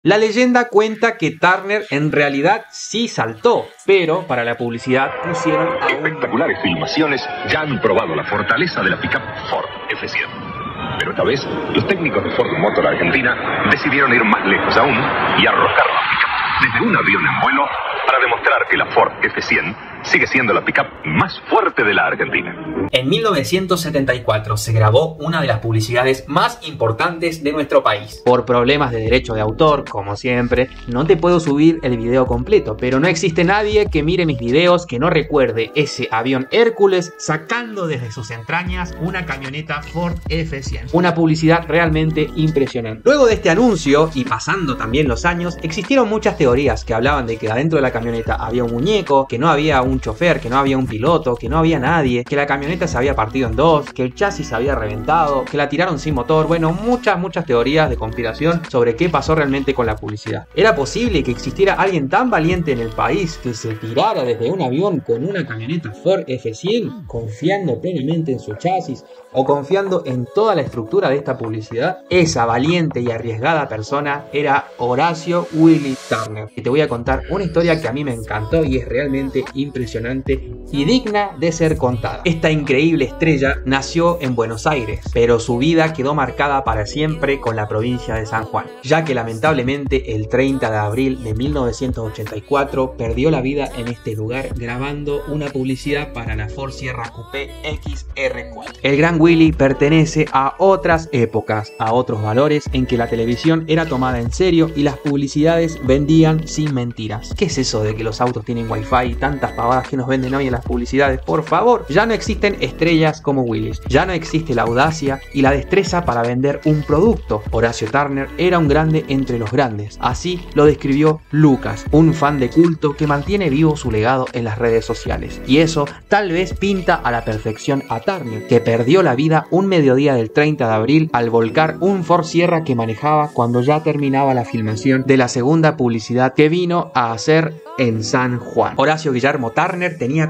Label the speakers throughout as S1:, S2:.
S1: La leyenda cuenta que Turner en realidad sí saltó, pero para la publicidad pusieron a
S2: Espectaculares filmaciones ya han probado la fortaleza de la pickup Ford F100. Pero esta vez, los técnicos de Ford Motor Argentina decidieron ir más lejos aún y arrojar la pickup desde un avión en vuelo para demostrar que la Ford F100 sigue siendo la pickup más fuerte de la Argentina.
S1: En 1974 se grabó una de las publicidades más importantes de nuestro país. Por problemas de derecho de autor, como siempre, no te puedo subir el video completo, pero no existe nadie que mire mis videos que no recuerde ese avión Hércules sacando desde sus entrañas una camioneta Ford F100. Una publicidad realmente impresionante. Luego de este anuncio, y pasando también los años, existieron muchas teorías que hablaban de que adentro de la camioneta había un muñeco, que no había un chofer, que no había un piloto, que no había nadie, que la camioneta se había partido en dos, que el chasis se había reventado, que la tiraron sin motor. Bueno, muchas teorías de conspiración sobre qué pasó realmente con la publicidad. ¿Era posible que existiera alguien tan valiente en el país que se tirara desde un avión con una camioneta Ford F100, confiando plenamente en su chasis o confiando en toda la estructura de esta publicidad? Esa valiente y arriesgada persona era Horacio Willy Turner. Y te voy a contar una historia que a mí me encantó y es realmente impresionante y digna de ser contada. Esta increíble estrella nació en Buenos Aires, pero su vida quedó marcada para siempre con la provincia de San Juan, ya que lamentablemente el 30 de abril de 1984 perdió la vida en este lugar grabando una publicidad para la Ford Sierra Coupé XR4. El gran Willy pertenece a otras épocas, a otros valores en que la televisión era tomada en serio y las publicidades vendían sin mentiras. ¿Qué es eso de que los autos tienen wifi y tantas pavadas que nos venden hoy en las publicidades? Por favor, ya no existen estrellas como Willy, ya no existe la audacia y la destreza para vender un producto. Horacio Turner era un grande entre los grandes, así lo describió Lucas, un fan de culto que mantiene vivo su legado en las redes sociales. Y eso tal vez pinta a la perfección a Turner, que perdió la vida un mediodía del 30 de abril al volcar un Ford Sierra que manejaba cuando ya terminaba la filmación de la segunda publicidad que vino a hacer en San Juan. Horacio Guillermo Turner tenía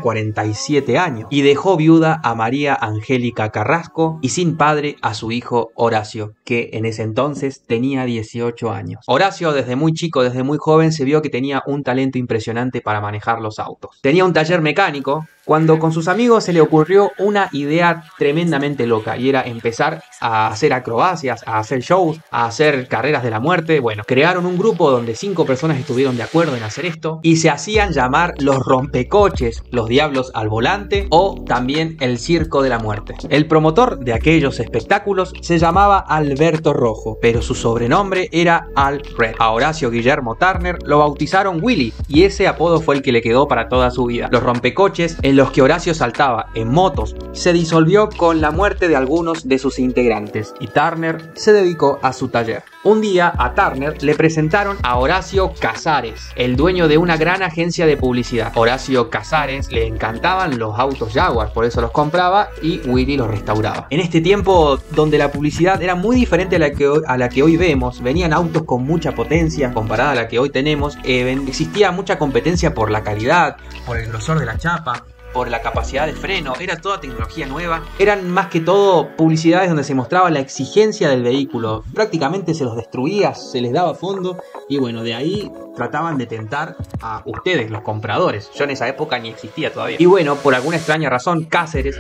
S1: 47 años y dejó viuda a María Angélica Carrasco y sin padre a su hijo Horacio, que en ese entonces tenía 18 años. Horacio desde muy chico, desde muy joven, se vio que tenía un talento impresionante para manejar los autos. Tenía un taller mecánico cuando con sus amigos se le ocurrió una idea tremendamente loca y era empezar a hacer acrobacias, a hacer shows, a hacer carreras de la muerte. Bueno, crearon un grupo donde 5 personas estuvieron de acuerdo en hacer esto y se hacían llamar los rompecoches, los diablos al volante o también el circo de la muerte. El promotor de aquellos espectáculos se llamaba Alberto Rojo, pero su sobrenombre era Al Red. A Horacio Guillermo Turner lo bautizaron Willy y ese apodo fue el que le quedó para toda su vida. Los rompecoches en los que Horacio saltaba en motos se disolvió con la muerte de algunos de sus integrantes y Turner se dedicó a su taller. Un día a Turner le presentaron a Horacio Casares, el dueño de una gran agencia de publicidad. Horacio Casares le encantaban los autos Jaguar, por eso los compraba y Willy los restauraba. En este tiempo donde la publicidad era muy diferente a la que hoy vemos, venían autos con mucha potencia comparada a la que hoy tenemos, existía mucha competencia por la calidad, por el grosor de la chapa, por la capacidad de freno, era toda tecnología nueva. Eran más que todo publicidades donde se mostraba la exigencia del vehículo. Prácticamente se los destruía, se les daba fondo y bueno, de ahí trataban de tentar a ustedes, los compradores. Yo en esa época ni existía todavía. Y bueno, por alguna extraña razón, Casares,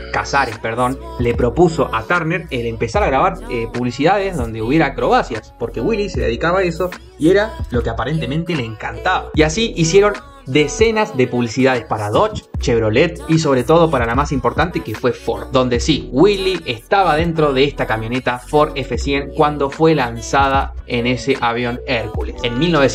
S1: le propuso a Turner el empezar a grabar publicidades donde hubiera acrobacias, porque Willy se dedicaba a eso y era lo que aparentemente le encantaba. Y así hicieron decenas de publicidades para Dodge, Chevrolet y sobre todo para la más importante que fue Ford, donde sí, Willy estaba dentro de esta camioneta Ford F100 cuando fue lanzada en ese avión Hércules. En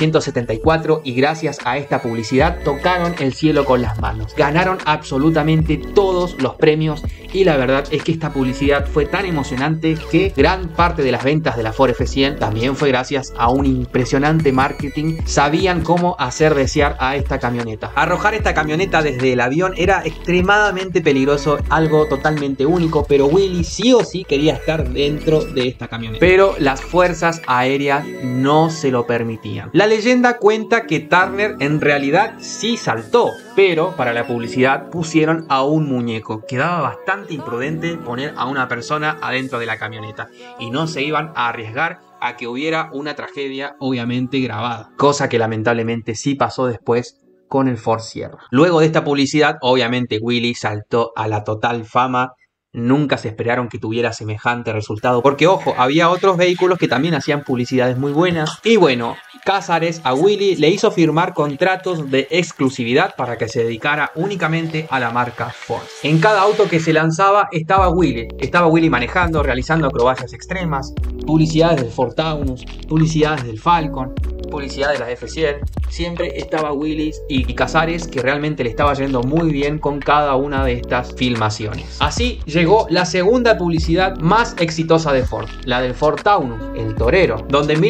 S1: 1974 y gracias a esta publicidad tocaron el cielo con las manos, ganaron absolutamente todos los premios y la verdad es que esta publicidad fue tan emocionante que gran parte de las ventas de la Ford F100 también fue gracias a un impresionante marketing. Sabían cómo hacer desear a esta camioneta. Arrojar esta camioneta desde el avión era extremadamente peligroso, algo totalmente único, pero Willy sí o sí quería estar dentro de esta camioneta. Pero las fuerzas aéreas no se lo permitían. La leyenda cuenta que Turner en realidad sí saltó, pero para la publicidad pusieron a un muñeco. Quedaba bastante imprudente poner a una persona adentro de la camioneta y no se iban a arriesgar a que hubiera una tragedia obviamente grabada. Cosa que lamentablemente sí pasó después con el Ford Sierra. Luego de esta publicidad, obviamente Willys saltó a la total fama. Nunca se esperaron que tuviera semejante resultado. Porque, ojo, había otros vehículos que también hacían publicidades muy buenas. Y bueno, Casares a Willys le hizo firmar contratos de exclusividad para que se dedicara únicamente a la marca Ford. En cada auto que se lanzaba estaba Willys. Estaba Willys manejando, realizando acrobacias extremas, publicidades del Ford Taunus, publicidades del Falcon, publicidad de las F100. Siempre estaba Willys y Casares, que realmente le estaba yendo muy bien con cada una de estas filmaciones. Así llegó la segunda publicidad más exitosa de Ford, la del Ford Taunus, el torero, donde en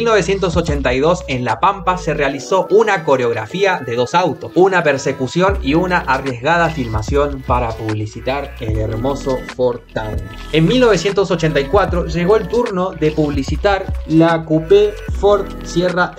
S1: 1982 en La Pampa se realizó una coreografía de dos autos, una persecución y una arriesgada filmación para publicitar el hermoso Ford Taunus. En 1984 llegó el turno de publicitar la coupé Ford Sierra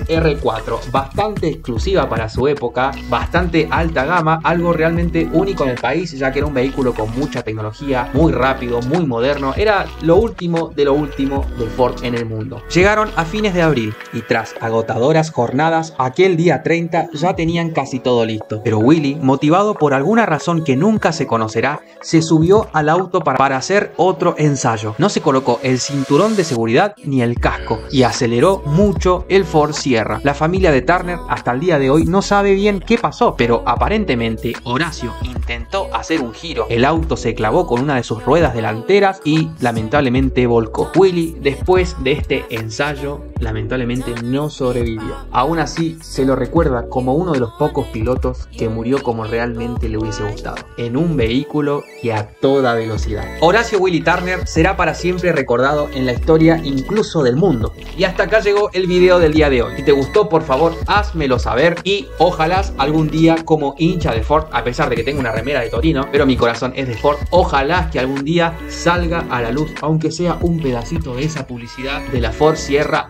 S1: XR4, bastante exclusiva para su época, bastante alta gama, algo realmente único en el país, ya que era un vehículo con mucha tecnología, muy rápido, muy moderno, era lo último de Ford en el mundo. Llegaron a fines de abril y tras agotadoras jornadas, aquel día 30 ya tenían casi todo listo, pero Willys, motivado por alguna razón que nunca se conocerá, se subió al auto para hacer otro ensayo. No se colocó el cinturón de seguridad ni el casco y aceleró mucho el Ford Sierra. La familia de Turner hasta el día de hoy no sabe bien qué pasó, pero aparentemente Horacio intentó hacer un giro, el auto se clavó con una de sus ruedas delanteras y lamentablemente volcó. Willys, después de este ensayo, lamentablemente no sobrevivió. Aún así se lo recuerda como uno de los pocos pilotos que murió como realmente le hubiese gustado, en un vehículo y a toda velocidad. Horacio Willy Turner será para siempre recordado en la historia incluso del mundo. Y hasta acá llegó el video del día de hoy. Si te gustó, por favor házmelo saber y ojalá algún día, como hincha de Ford, a pesar de que tengo una remera de Torino, pero mi corazón es de Ford, ojalá que algún día salga a la luz, aunque sea un pedacito de esa publicidad de la Ford Sierra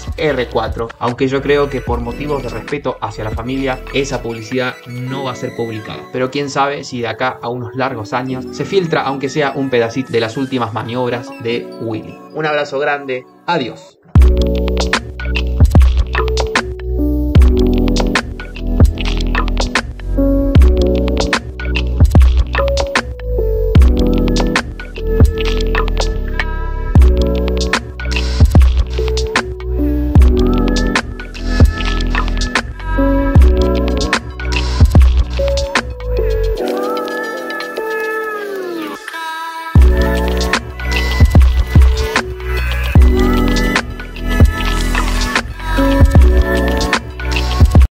S1: XR4, aunque yo creo que por motivos de respeto hacia la familia esa publicidad no va a ser publicada, pero quién sabe si de acá a unos largos años se filtra aunque sea un pedacito de las últimas maniobras de Willys. Un abrazo grande, adiós.